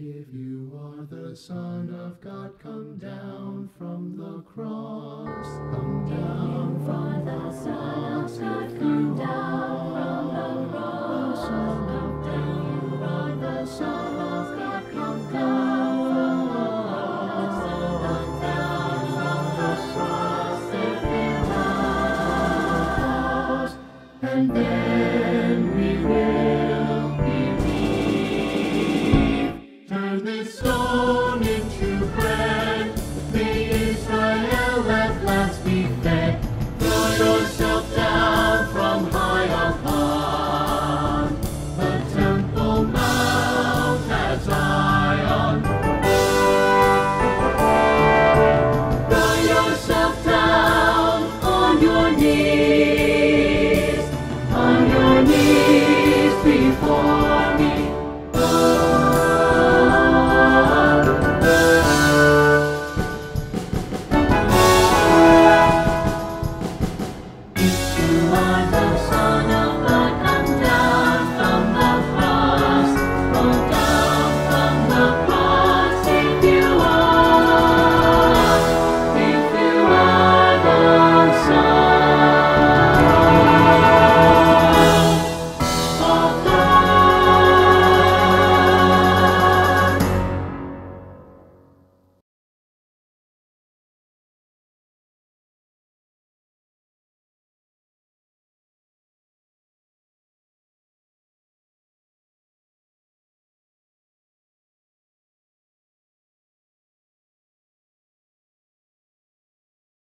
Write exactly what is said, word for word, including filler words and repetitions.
If you are the Son of God, come down from the cross. Come down from the cross. If you are the Son of God, you are the Son of God, come down from the cross. Come down from the cross. If you are the cross, and then we will believe. Turn this stone into bread.